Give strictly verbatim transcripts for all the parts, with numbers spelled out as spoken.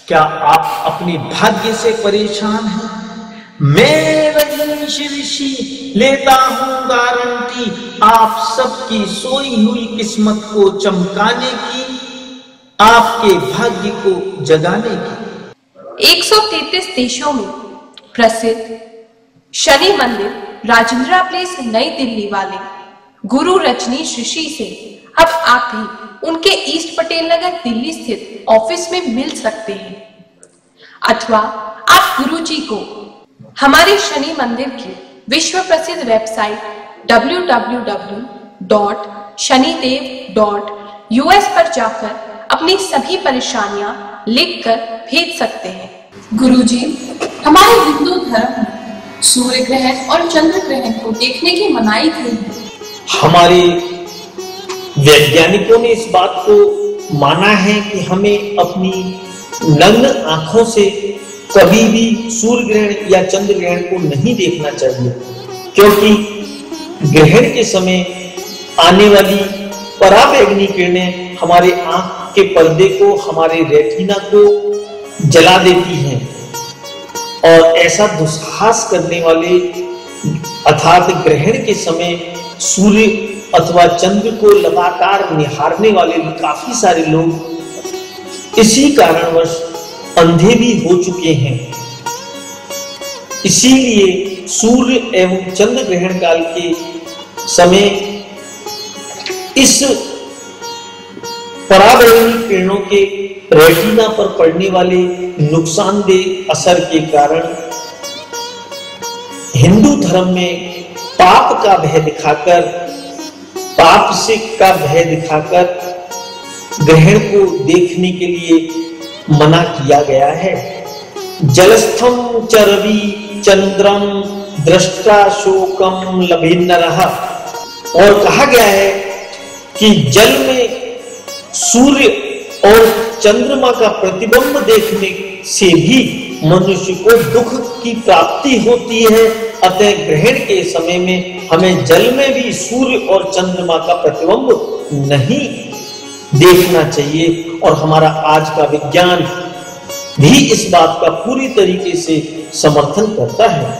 क्या आप अपने भाग्य से परेशान हैं? मैं रजनीश ऋषि लेता हूं गारंटी आप सबकी सोई हुई किस्मत को चमकाने की, आपके भाग्य को जगाने की। एक सौ तैंतीस देशों में प्रसिद्ध शनि मंदिर राजेंद्रा प्लेस नई दिल्ली वाले गुरु रजनीश ऋषि से अब आप भी उनके ईस्ट पटेल नगर दिल्ली स्थित ऑफिस में मिल सकते हैं, अथवा आप गुरु जी को हमारे शनि मंदिर की विश्व प्रसिद्ध website W W W dot Shanidev dot U S पर जाकर अपनी सभी परेशानियां लिखकर भेज सकते हैं। गुरु जी, हमारे हिंदू धर्म में सूर्य ग्रहण और चंद्र ग्रहण को देखने की मनाही क्यों है? हमारे वैज्ञानिकों ने इस बात को माना है कि हमें अपनी नग्न आंखों से कभी भी सूर्य ग्रहण या चंद्र ग्रहण को नहीं देखना चाहिए, क्योंकि ग्रहण के समय आने वाली पराबैंगनी किरणें हमारे आंख के पर्दे को, हमारे रेटिना को जला देती हैं और ऐसा दुस्साहस करने वाले अर्थात ग्रहण के समय सूर्य अथवा चंद्र को लगातार निहारने वाले काफी सारे लोग इसी कारणवश अंधे भी हो चुके हैं। इसीलिए सूर्य एवं चंद्र ग्रहण काल के समय इस पराबैंगनी किरणों के रेटिना पर पड़ने वाले नुकसानदेह असर के कारण हिंदू धर्म में पाप का भय दिखाकर, पाप से का भय दिखाकर ग्रहण को देखने के लिए मना किया गया है। जलस्थम च रवि चंद्रम दृष्टा शोकम लभेन्नरः, और कहा गया है कि जल में सूर्य और चंद्रमा का प्रतिबिंब देखने से भी मनुष्य को दुख की प्राप्ति होती है। अतः ग्रहण के समय में हमें जल में भी सूर्य और चंद्रमा का प्रतिबिंब नहीं देखना चाहिए, और हमारा आज का विज्ञान भी इस बात का पूरी तरीके से समर्थन करता है।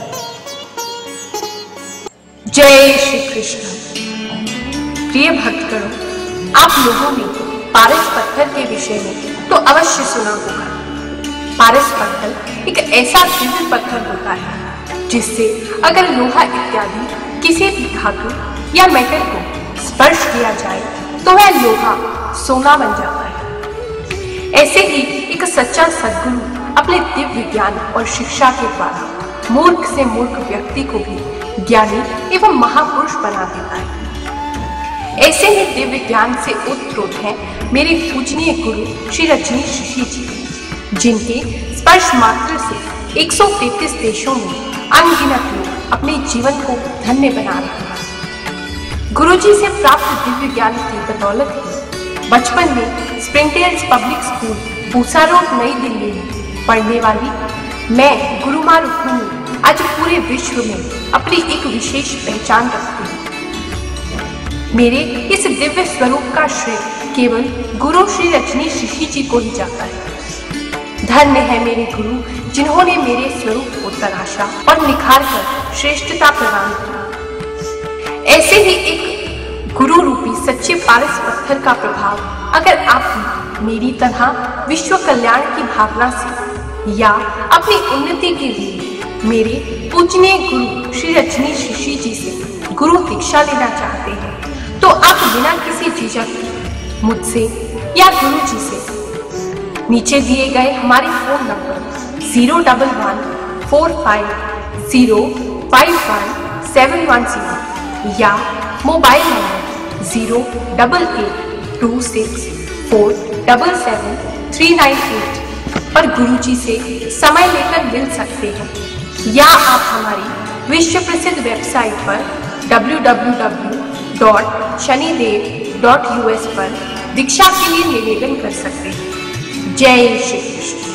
जय श्री कृष्ण। प्रिय भक्तगणों, आप लोगों ने पारस पत्थर के विषय में तो अवश्य सुना होगा। पारस पत्थर एक ऐसा दिव्य पत्थर होता है जिससे अगर लोहा इत्यादि किसी भी धातु या मेटल को स्पर्श किया जाए तो वह लोहा सोना बन जाता है। ऐसे ही एक सच्चा सद्गुरु अपने दिव्य ज्ञान और शिक्षा के द्वारा मूर्ख से मूर्ख व्यक्ति को भी ज्ञानी एवं महापुरुष बना देता है। ऐसे ही दिव्य ज्ञान से उत्प्रोत हैं मेरे पूजनीय गुरु श्री रजनीश ऋषि जी, जिनके स्पर्श मात्र से एक सौ तैंतीस देशों में अनगिनत लोग अपने जीवन को धन्य बना रहे हैं। गुरु जी से प्राप्त दिव्य ज्ञान की बदौलत ही बचपन में Springtails public school Pusa road New Delhi में पढ़ने वाली मैं गुरुमा रुक्मिणी आज पूरे विश्व में अपनी एक विशेष पहचान रखती हूँ। मेरे इस दिव्य स्वरूप का श्रेय केवल गुरु श्री रजनीश ऋषि जी को ही जाता है। धन्य है मेरे गुरु जिन्होंने मेरे स्वरूप को तराशा और निखार कर श्रेष्ठता प्रदान की। ऐसे ही एक गुरु रूपी सच्चे पारस पत्थर का प्रभाव अगर आप भी मेरी तरह विश्व कल्याण की भावना से या अपनी उन्नति के लिए मेरे पूजनीय गुरु श्री रजनीश ऋषि जी से गुरु दीक्षा लेना चाहते हैं तो आप बिना किसी झिझक मुझसे या गुरु जी से नीचे दिए गए हमारे phone number zero double one four five zero five one seven one zero या mobile number zero double eight two six four double seven three nine eight पर गुरु जी से समय लेकर मिल सकते हैं, या आप हमारी विश्व प्रसिद्ध वेबसाइट पर W W W dot Shanidev dot U S पर दीक्षा के लिए निवेदन कर सकते हैं। जय श्री कृष्ण।